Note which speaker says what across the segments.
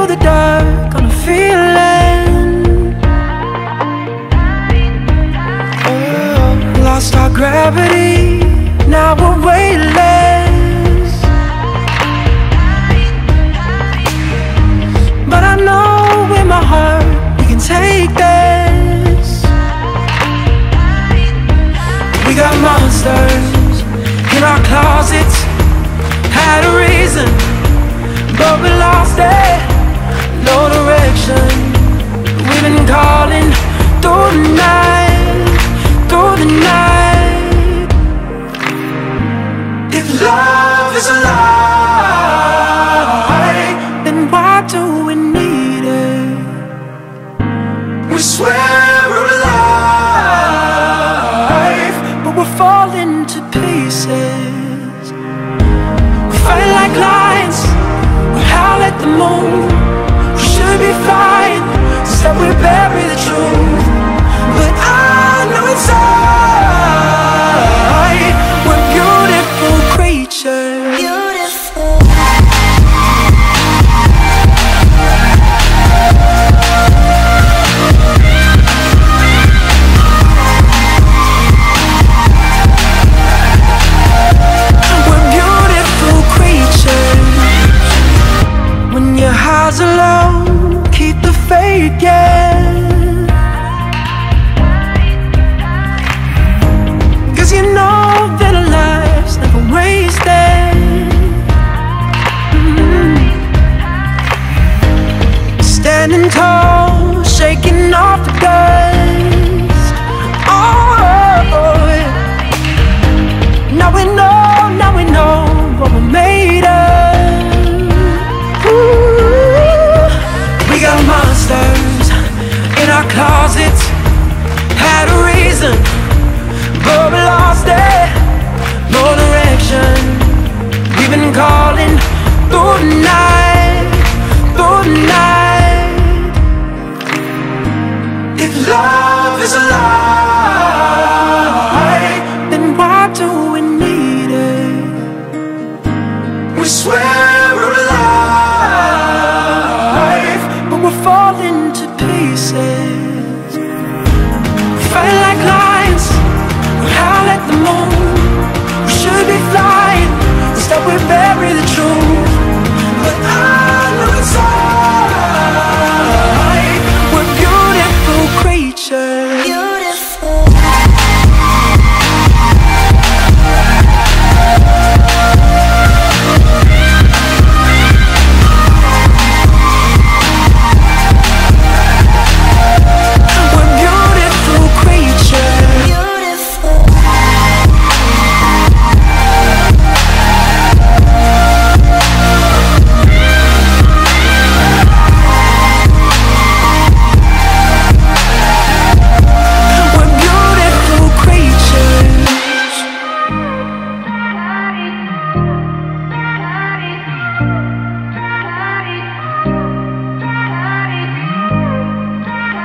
Speaker 1: through the dark on a feeling. Oh, lost our gravity, now we're weightless. But I know in my heart we can take this. We got monsters in our closets, had a reason, but we lost it. No direction, we've been calling through the night, through the night. If love is a lie, then why do we need it? We swear we're alive, but we're falling to pieces. We fight like lions, we howl at the moon. We should be flying, instead we bury the truth. But I know inside we're beautiful creatures. Beautiful. When your highs are low, keep the faith, yeah. 'Cause you know that a life's never wasted. Standing tall, shaking off the dust. Oh, yeah. Now we know what we're made of. We got monsters in our closets, had a reason, but we lost it. No direction, we've been calling through the night, through the night. If love is a lie, then why do we need it? We swear we're alive, but we're falling to pieces. Fight like lions, we howl at the moon. We should be flying, instead we bury the truth. But I know inside we're beautiful creatures. Beautiful.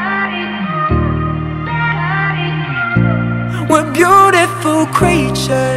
Speaker 1: We're beautiful creatures.